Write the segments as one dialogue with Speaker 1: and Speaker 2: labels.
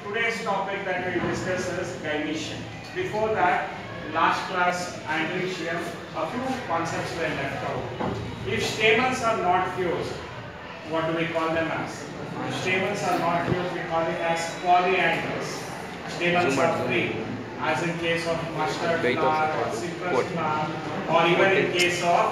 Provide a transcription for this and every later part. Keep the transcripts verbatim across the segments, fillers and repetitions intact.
Speaker 1: today's topic that we will discuss is Gynoecium. Before that, last class Androecium, a few concepts were left out. If stamens are not fused, what do we call them as? If stamens are not fused, we call it as polyandrous. Stamens are free, as in case of mustard flower or citrus flower, or even in case of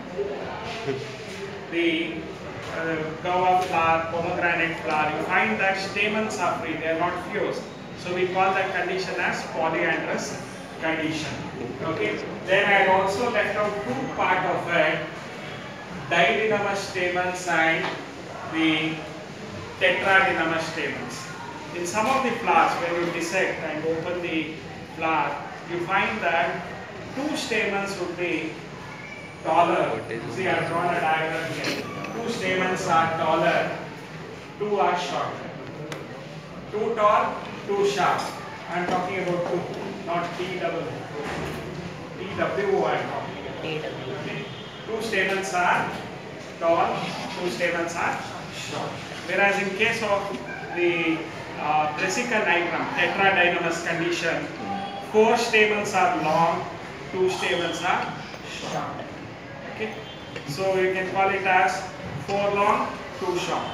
Speaker 1: the uh, guava flower, pomegranate flower. You find that stamens are free, they are not fused. So we call that condition as polyandrous condition. Okay. Then I had also left out two part of it: Didynamous stamens and the Tetradynamous stamens. In some of the flowers, when you dissect and open the flower, you find that two stamens would be taller. See, I have drawn a diagram here. Two stamens are taller, two are shorter. Two tall, two short. I am talking about two, not T W. T W I am talking about. Two stamens are tall, two stamens are short. Whereas in case of the uh, Basal Tetradynamous condition, four stamens are long, two stamens are short. Okay, so you can call it as four long, two short.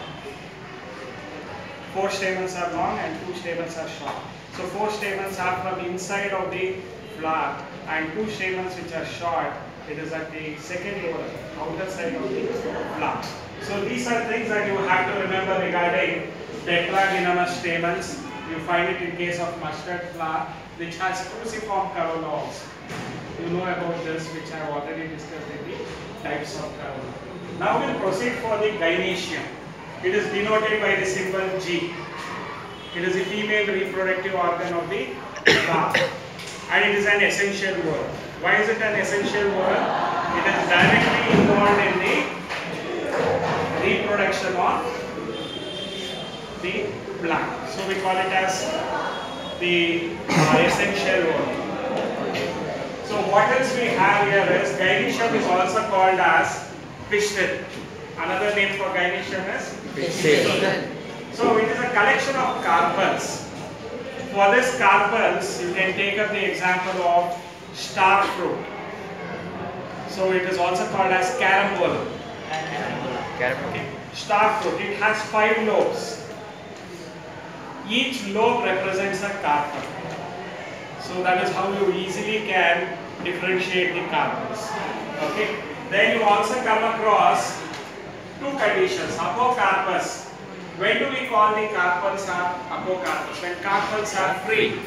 Speaker 1: Four stamens are long and two stamens are short. So four stamens are from inside of the flower and two stamens which are short, it is at the second or outer side of the flower. So these are things that you have to remember regarding Tetradynamous stamens. You find it in case of mustard flower which has cruciform corolla also. You know about this, which I have already discussed in the types of corolla. Now we will proceed for the Gynoecium. It is denoted by the symbol G. It is the female reproductive organ of the flower, and it is an essential whorl. Why is it an essential whorl? It is directly involved in the reproduction of the plant. So we call it as the uh, essential whorl. So what else we have here is Gynoecium is also called as pistil. Another name for Gynoecium is pistil. So it is a collection of carpels. For this carpels, you can take up the example of star fruit. So it is also called as carambole. Okay. Star fruit. It has five lobes. Each lobe represents a carpel. So that is how you easily can differentiate the carpels. Okay. Then you also come across two conditions. Apocarpous. When do we call the carpels are apocarpous? When carpels are free.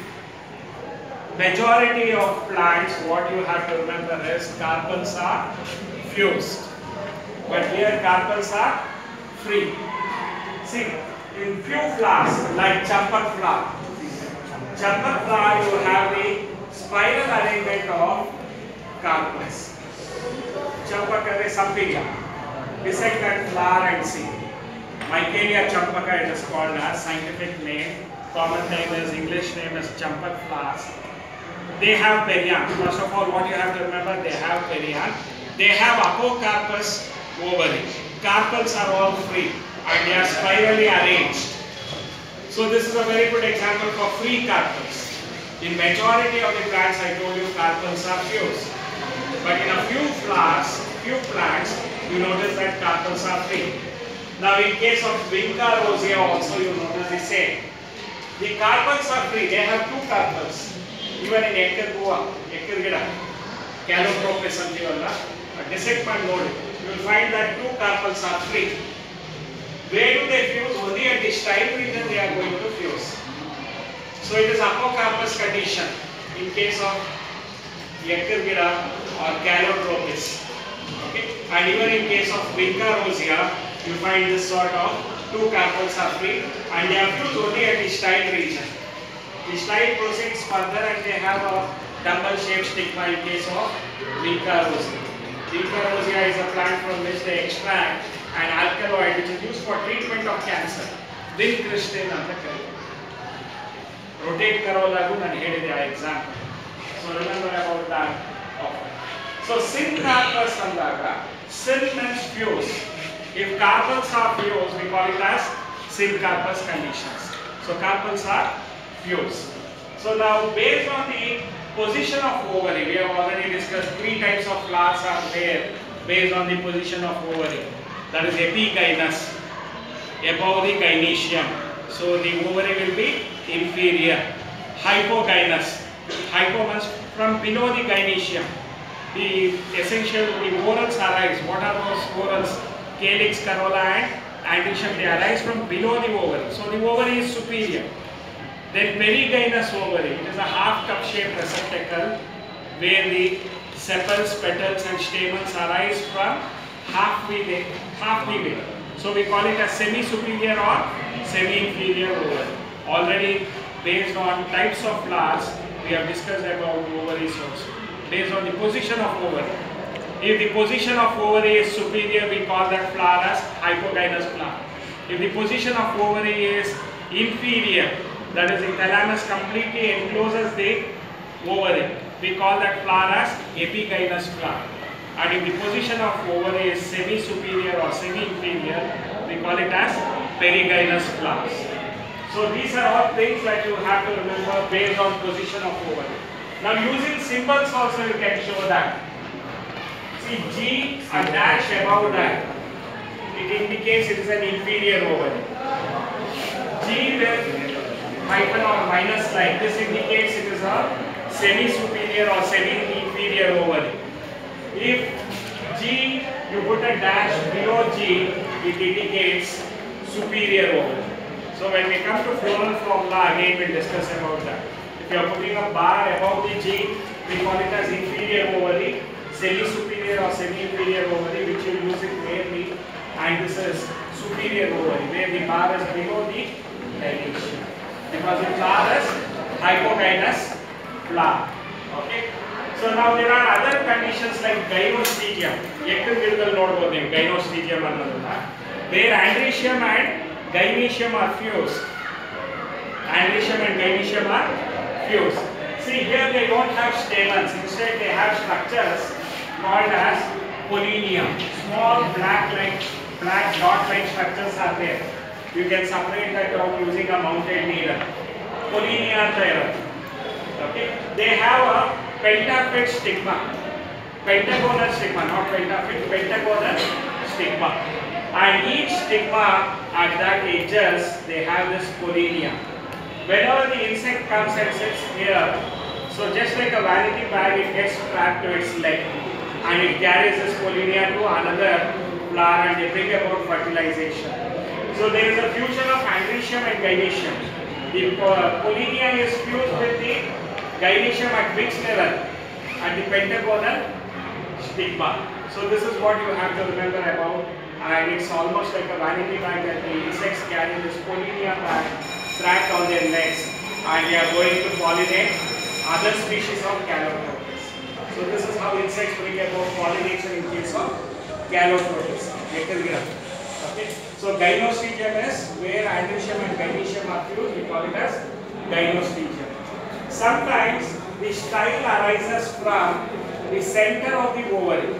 Speaker 1: Majority of plants, what you have to remember is carpels are fused. But here carpels are free. See, in few flowers like champak flower, champak flower you have the spiral arrangement of carpels. Champak is sampiga. Dissect that flower and see. Mycalia champaka, it is called as scientific name. Common name is English name is champak flowers. They have perianth. First of all, what you have to remember, they have perianth. They have apocarpous ovary. Carpels are all free and they are spirally arranged. So this is a very good example for free carpels. In majority of the plants, I told you carpels are fused. But in a few flowers, few plants, you notice that carpels are free. Now in case of Vinca rosea also you notice the same. The carpels are free, they have two carpels. Even in Ekar Gua, Ekar Gida, Calotropis antivalla, dissect and node, you will find that two carpels are free. Where do they fuse? Only at the style region they are going to fuse. So it is apocarpous condition in case of Ekar Gida or Calotropis. Okay? And even in case of Vinca rosea, you find this sort of two carpels are free and they are fused only at the style region. The style proceeds further and they have a dumbbell shaped stigma in case of Vinca rosea. Vinca rosea is a plant from which they extract an alkaloid which is used for treatment of cancer. Vincristin and the rotate corolla and here is the example. So remember about that often. So Syncarpous andaga, syn means fuse. If carpels are fused, we call it as Syncarpous conditions. So carpels are fused. So now based on the position of ovary, we have already discussed three types of flowers are there based on the position of ovary. That is epigynous, above the gynoecium. So the ovary will be inferior. Hypogynous, hypo means from below the gynoecium. The essential, the whorls arise. What are those whorls? Calyx, corolla and androecium. They arise from below the ovary. So the ovary is superior. Then perigynous ovary, it is a half cup shaped receptacle where the sepals, petals and stamens arise from halfway, half the way. So we call it a semi-superior or semi-inferior ovary. Already based on types of flowers, we have discussed about ovaries also. Based on the position of ovary. If the position of ovary is superior, we call that flower as hypogynous flower. If the position of ovary is inferior, that is the thalamus completely encloses the ovary, we call that flower as epigynous flower. And if the position of ovary is semi-superior or semi-inferior, we call it as perigynous flowers. So these are all things that you have to remember based on position of ovary. Now using symbols also you can show that. See G, a dash above that, it indicates it is an inferior ovary. G with hyphen or minus like this indicates it is a semi-superior or semi-inferior ovary. If G, you put a dash below G, it indicates superior ovary. So when we come to floral formula, again we will discuss about that. If you are putting a bar above the G, we call it as inferior ovary, semi-superior or semi-inferior ovary, which you use it rarely, and this is superior ovary, where the bar is below the gynoecium. Because the flower is hypogynous flower. Okay. So now there are other conditions like Gynostegium. Gynostegium where Androecium and Gynoecium are fused. Androecium and Gynoecium are fused. See here they don't have stamens. Instead they have structures called as pollinia. Small black like black dot like structures are there. You can separate that out using a mounted needle. Pollinia thyroid. Okay. They have a pentaphyte stigma. Pentagonal stigma, not pentaphyte, pentagonal stigma. And each stigma at that edges, they have this pollinia. Whenever the insect comes and sits here, so just like a vanity bag, it gets strapped to its leg. And it carries this pollinia to another flower and they bring about fertilization. So there is a fusion of Androecium and Gynoecium. The pollinia is fused with the Gynoecium at which level? At the pentagonal stigma. So this is what you have to remember about, and it's almost like a vanity bag that the insects carry this pollinia bag strapped on their necks, and they are going to pollinate other species of Calotropis. So this is how insects bring about pollination in case of Calotropis. Okay. So Gynostegium is where Androecium and Gynoecium are fused, we call it as Gynostegium. Sometimes the style arises from the center of the ovary.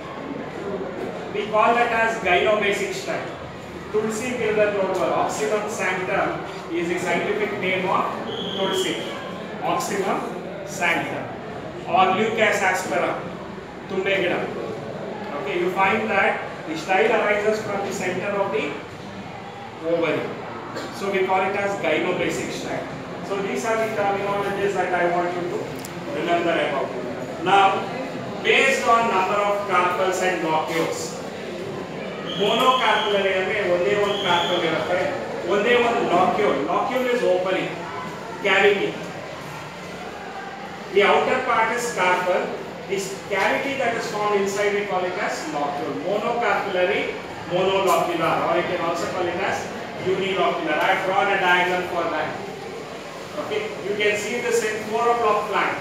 Speaker 1: We call that as Gynobasic style. Tulsi Girdar Lodwar, Oxymum sanctum is the scientific name of Tulsi. Oxymum sanctum. Or Leucas aspera, Tumbe Gida. Okay, you find that the style arises from the center of the ovary. So we call it as Gynobasic style. So these are the terminologies that I want you to remember about. Now, based on number of carpels and locules, monocarpal only one carpel irutte, only one locule. Locule is opening, cavity. The outer part is carpel. This cavity that is formed inside we call it as locule. Monocarpellary, monolocular, or you can also call it as unilocular. I have drawn a diagram for that. Okay, you can see this in four o'clock plant.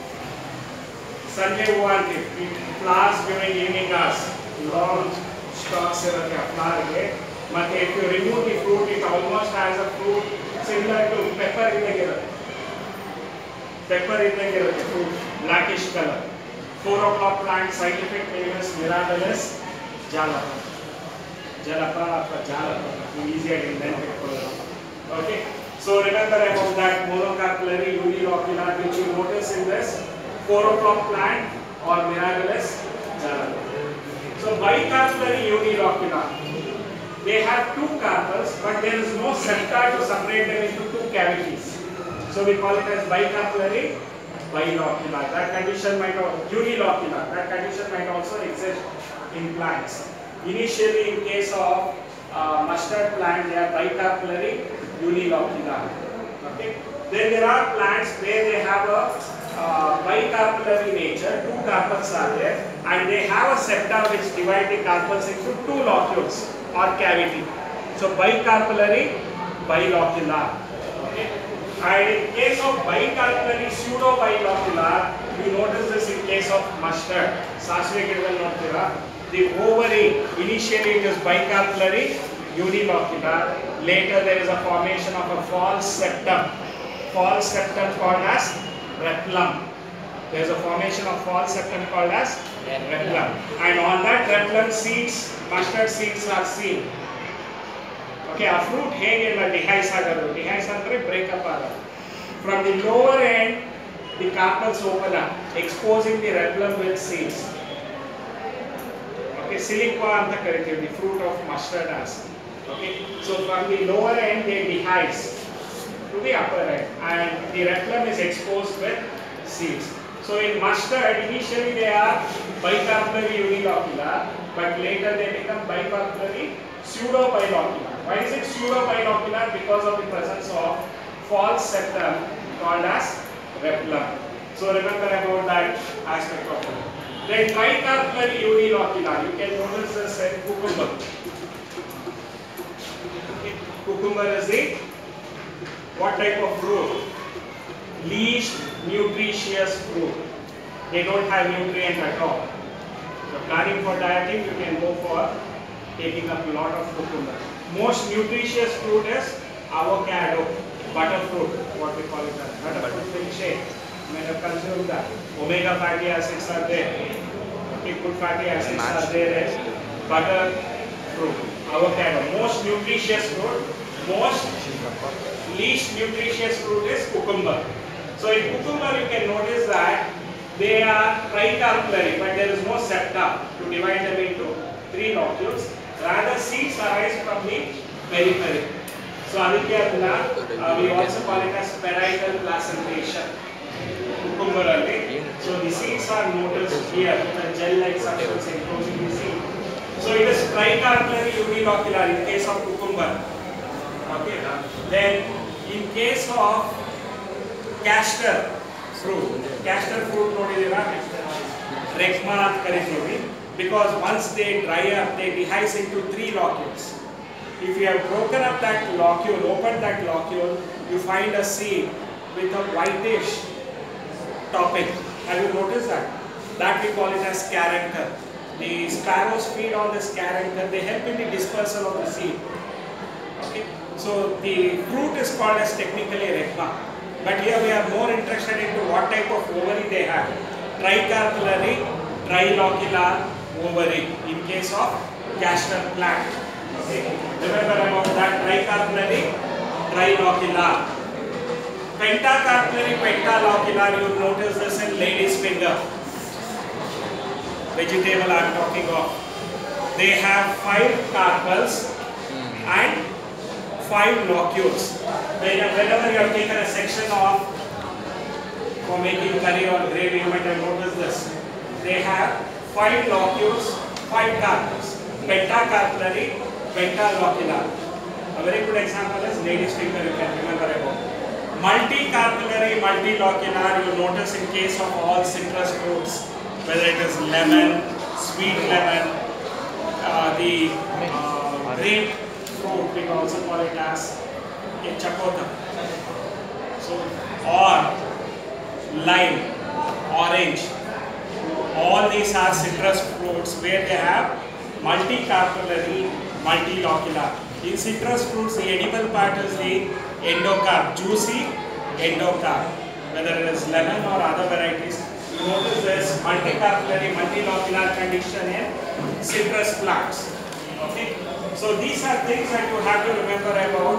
Speaker 1: Sunday Uvanti, flowers during evening hours. Long stalks are flower. But if you remove the fruit, it almost has a fruit similar to pepper in the Pepper in the fruit, blackish color. Four o'clock plant, scientific name is Mirabilis jalapa. Jalapa or jalapa. Easy to invent it. Okay. So remember about that monocarpellary unilocular which you notice in this four o'clock plant or mirabilis journal. So bicarpellary unilocular, they have two carpels but there is no septa to separate them into two cavities. So we call it as bicarpellary bilocular. That condition might also, unilocular, that condition might also exist in plants. Initially in case of uh, mustard plant, they are bicarpellary unilocular. Okay. Then there are plants where they have a uh, bicarpellary nature, two carpels are there and they have a septa which divide the carpels into two locules or cavity. So bicarpellary bilocular. Okay. And in case of bicarpellary pseudo-bilocular, you notice this in case of mustard. The ovary, initially it is bicarpellary unilocular. Later there is a formation of a false septum. False septum called as replum. There is a formation of false septum called as replum. And on that replum seeds, mustard seeds are seen. Okay, a fruit hege la dehisce agadu. Dehisce andre break up agadu. From the lower end, the carpels open up, exposing the replum with seeds. Okay, siliqua anta karitheve, the fruit of mustard as. Okay, so from the lower end they dehisce to the upper end, and the replum is exposed with seeds. So in mustard, initially they are bicarpellary unilocular, but later they become bicarpellary pseudo-bilocular. Why is it pseudo-bilocular? Because of the presence of false septum called as replum. So remember about that aspect of it. Then tricarpellary unilocular, you can notice this in cucumber. Okay. Cucumber is the what type of fruit? Least nutritious fruit. They don't have nutrient at all. So planning for dieting, you can go for taking up a lot of cucumber. Most nutritious fruit is avocado, butterfruit, what we call it as butterfruit milkshake. You may have consumed that. Omega fatty acids are there. Okay, good fatty acids are there in butter fruit, avocado. Most nutritious fruit, most least nutritious fruit is cucumber. So in cucumber you can notice that they are tricarpellary, but there is no septa to divide them into three locules. Rather, seeds arise from the periphery. So adikya uh, we also call it as parietal placentation. Cucumber early. So the seeds are noticed here, the gel-like substance enclosing the seed. So it is tricarpellary unilocular in case of cucumber. Okay. Then in case of castor fruit, castor fruit nodidira rekma anta karitheve, because once they dry up, they dehisce into three locules. If you have broken up that locule, opened that locule, you find a seed with a whitish topping. Have you noticed that? That we call it as caruncle. The sparrows feed on this caruncle. They help in the dispersal of the seed. Okay. So the fruit is called as technically rekma. But here we are more interested into what type of ovary they have. Tricarpellary, trilocular ovary in case of castor plant. Okay. Remember about that tricarpellary, trilocular. Pentacarpellary, pentalocular, you notice this in lady's finger. Vegetable I am talking of. They have five carpels and five locules. Whenever you have taken a section of for making curry or gravy, you might have noticed this. They have five locules, five carpels. Pentacarpellary, pentalocular. A very good example is lady's finger, you can remember about. Multicarpellary, multilocular, you notice in case of all citrus fruits, whether it is lemon, sweet lemon, uh, the uh, grape fruit, we also call it as a chakota. So, or lime, orange, all these are citrus fruits where they have multicarpellary, multilocular. In citrus fruits, the edible part is the endocarp, juicy endocarp. Whether it is lemon or other varieties, you notice this multicarpellary, multilocular condition in citrus plants. Okay, so these are things that you have to remember about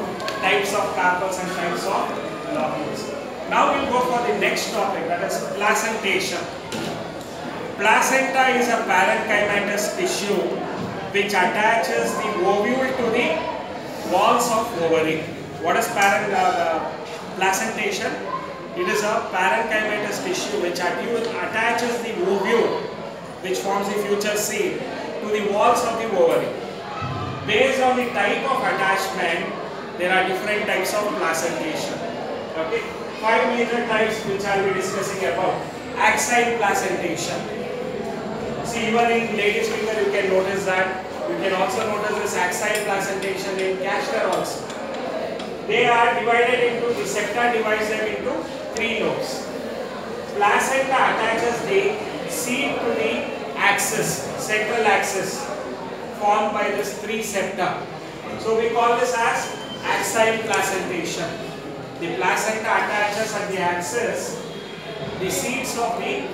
Speaker 1: types of carpels and types of locules. Now we'll go for the next topic, that is placentation. Placenta is a parenchymatous tissue which attaches the ovule to the walls of ovary. What is parent, uh, placentation? It is a parenchymatous tissue which attaches the ovule, which forms the future seed, to the walls of the ovary. Based on the type of attachment, there are different types of placentation. Okay, five major types which I will be discussing about. Axile placentation. See, even in ladies' finger you can notice that. You can also notice this axile placentation in castor also. They are divided into, the septa divides them into three lobes. Placenta attaches the seed to the axis, central axis, formed by this three septa. So we call this as axile placentation. The placenta attaches at the axis the seeds of the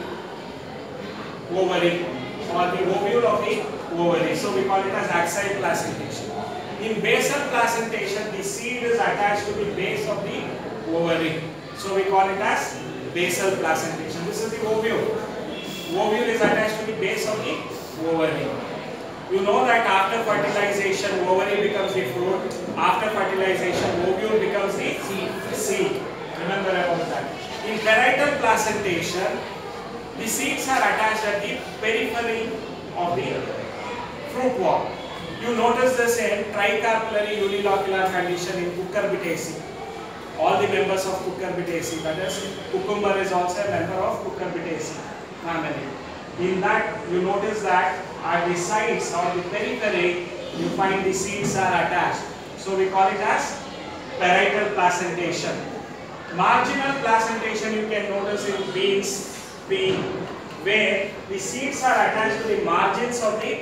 Speaker 1: ovary or the ovule of the ovary. So we call it as axile placentation. In basal placentation, the seed is attached to the base of the ovary. So we call it as basal placentation. This is the ovule. Ovule is attached to the base of the ovary. You know that after fertilization, ovary becomes the fruit. After fertilization, ovule becomes the seed. Remember about that. In parietal placentation, the seeds are attached at the periphery of the fruit wall. You notice this in tricarpellary unilocular condition in Cucurbitaceae. All the members of Cucurbitaceae, that is, cucumber is also a member of Cucurbitaceae family. In that, you notice that at the sides or the periphery, you find the seeds are attached. So we call it as parietal placentation. Marginal placentation you can notice in beans, pea, where the seeds are attached to the margins of the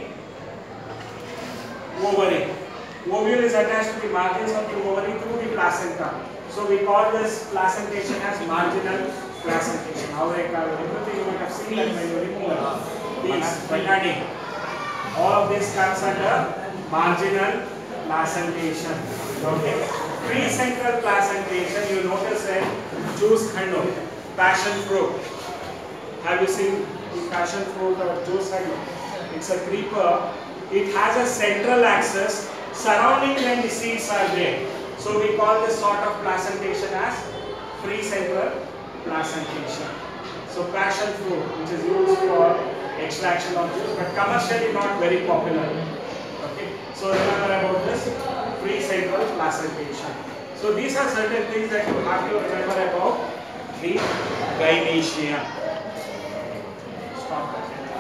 Speaker 1: ovary. Ovule is attached to the margins of the ovary through the placenta. So we call this placentation as marginal placentation. How like everything you might have seen like when you remove these botany. All of this comes under marginal placentation. Okay. Pre-central placentation, you notice in juice khando, passion fruit. Have you seen the passion fruit or juice khando? It's a creeper. It has a central axis surrounding when the seeds are there. So we call this sort of placentation as pre-central placentation. So passion fruit, which is used for extraction of juice, but commercially not very popular. Okay. So remember about this pre-central placentation. So these are certain things that you have to remember about the gynoecium. Stop that.